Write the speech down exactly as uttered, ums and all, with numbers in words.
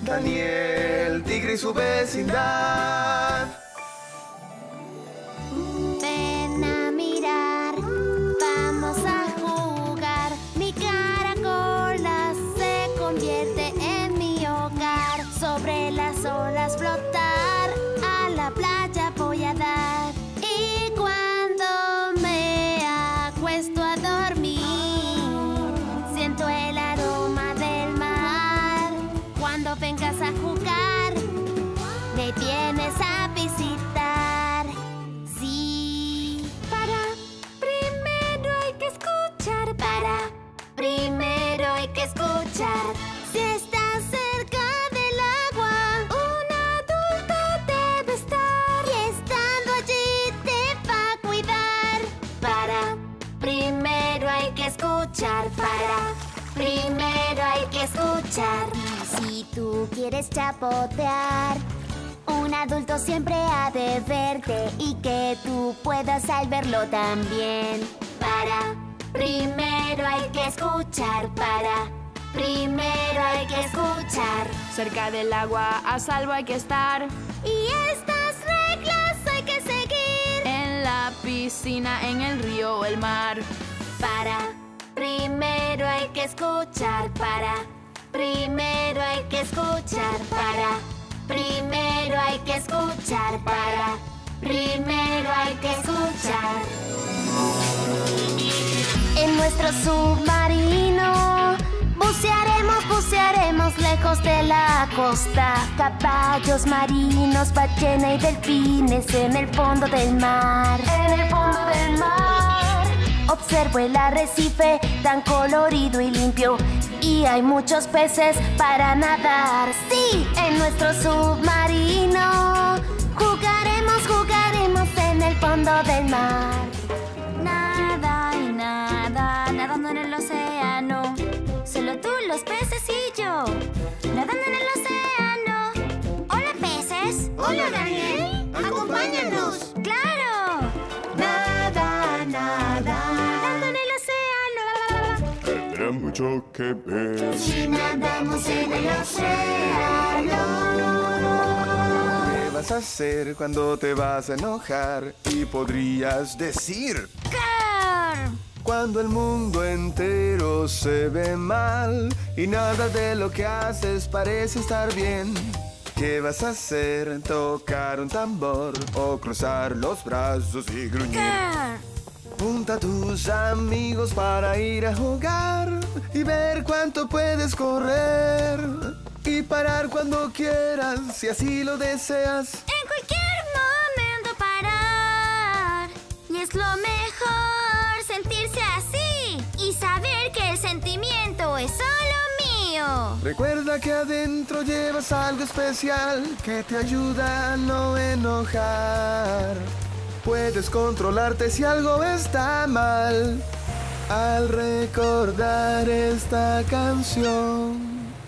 Daniel, tigre y su vecindad. Ven a mirar, vamos a jugar. Mi caracola se convierte en mi hogar. Sobre las olas flotar, a la playa voy a dar. Y cuando me acuesto a dormir, siento el aroma del mar. Cuando vengas a jugar, me vienes a visitar. Sí. Para, primero hay que escuchar. Para, primero hay que escuchar. Si estás cerca del agua, un adulto debe estar. Y estando allí te va a cuidar. Para, primero hay que escuchar. Para, primero hay que escuchar. Si tú quieres chapotear, un adulto siempre ha de verte y que tú puedas al verlo también. Para, primero hay que escuchar. Para, primero hay que escuchar. Cerca del agua, a salvo hay que estar. Y estas reglas hay que seguir. En la piscina, en el río o el mar. Para, primero hay que escuchar. Para, primero hay que escuchar. Para, primero hay que escuchar. Para, primero hay que escuchar. En nuestro submarino bucearemos, bucearemos lejos de la costa. Caballos marinos, ballena y delfines en el fondo del mar. En el fondo del mar. Observo el arrecife tan colorido y limpio. Y hay muchos peces para nadar. Sí, en nuestro submarino jugaremos, jugaremos en el fondo del mar. Nada y nada, nadando en el océano. Solo tú, los peces y yo, nadando en el océano. Hola, peces. Hola, Daniel. Acompáñanos. ¡Claro! Nada, nada, nadando en el océano. Tendrá mucho que ver. Si nadamos en el océano. ¿Qué vas a hacer cuando te vas a enojar? Y podrías decir: ¡Car! cuando el mundo entero se ve mal y nada de lo que haces parece estar bien. ¿Qué vas a hacer? ¿Tocar un tambor o cruzar los brazos y gruñir? ¡Car! Junta a tus amigos para ir a jugar y ver cuánto puedes correr y parar cuando quieras si así lo deseas. En cualquier momento parar. Y es lo mejor sentirse así y saber que el sentimiento es solo mío. Recuerda que adentro llevas algo especial que te ayuda a no enojar. Puedes controlarte si algo está mal al recordar esta canción.